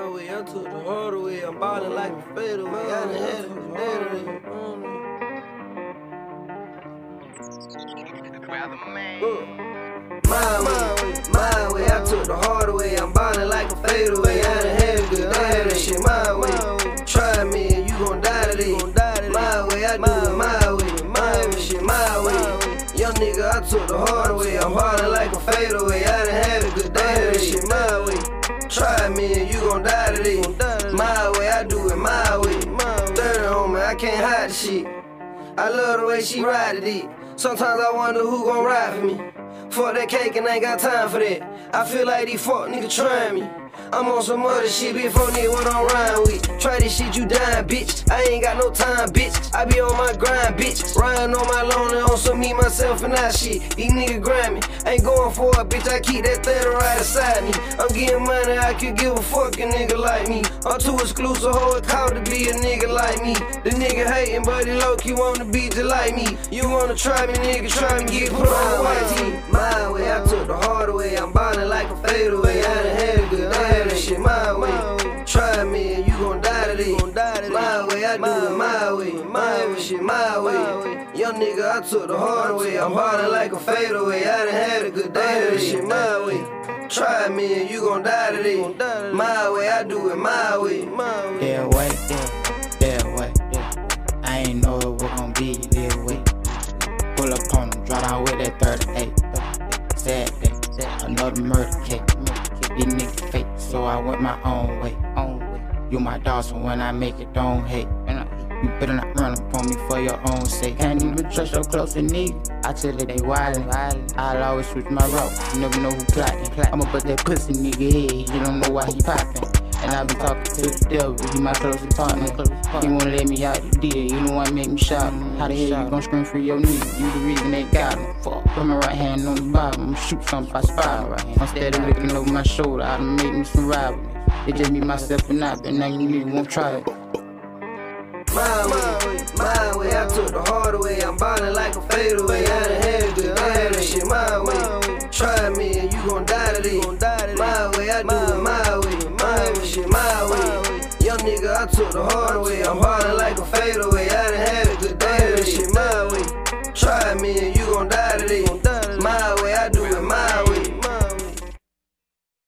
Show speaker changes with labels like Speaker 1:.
Speaker 1: my way, I took the hard way. I'm ballin' like a fadeaway. I done had it from day. My way, I took the hard way. I'm ballin' like a fadeaway. I done had a good day. That shit my way. Try me and you gon' die today. My way, I do it my way. My shit my way. Young nigga, I took the hard way. I'm ballin' like a fadeaway. I done had a good day. That shit my way. Try me and you gon' die today. My way, I do it my way. 30 homie, I can't hide the shit. I love the way she ride it. Sometimes I wonder who gon' ride for me. Fuck that cake and ain't got time for that. I feel like these fuck niggas trying me. I'm on some other shit, before nigga what I'm riding with. Try this shit, you dying, bitch. I ain't got no time, bitch. I be on my grind, bitch. Riding on my lawn and on some me, myself, and that shit. These niggas grind me. Ain't going for it, bitch. I keep that 30 right beside me. I'm getting money, I could give a fucking nigga like me. I'm too exclusive, hoe it called to be a nigga like me. The nigga hating, but he low-key wanna be just like me. You wanna try me, nigga, try me, get put on the white tee. My way, I took the hard way. I'm ballin' like a fadeaway. I done had a good day. That shit my way. Try me and you gon' die today. My way, I do it my way. My shit my way. Young nigga, I took the hard way. I'm ballin' like a fadeaway. I done had a good day. That shit my way. Try me and you gon' die today. My way, I do it my way.
Speaker 2: That way, that way. I ain't know it was gon' be that way. Pull up on him, draw down with that 38. Sad day, another murder case. These niggas fake, so I went my own way. You my dog, so when I make it, don't hate. You better not run up on me for your own sake. Can't even trust your close and need. I tell her they wildin'. I'll always switch my route. You never know who plotting. I'ma put that pussy nigga head. You don't know why he poppin'. And I be talking to the devil. He my closest partner. He won't let me out the deal. You know what make me shout. How the hell you gon' scream for your nigga? You the reason they got him. Fuck. Put my right hand on the bottom. I'ma shoot something by spot. I'm steady looking over my shoulder. I done made me some rivals. It just me, myself, and I. But now you nigga won't try it.
Speaker 1: My way, I took the hard way. I'm ballin' like a fadeaway. I done had a good day. That shit my way. Try me and you gon' die today. My way, I do it my way. My shit my way. Young nigga, I took the hard way. I'm ballin' like a fadeaway. I done had a good day. That shit my way. Try me and you gon' die today.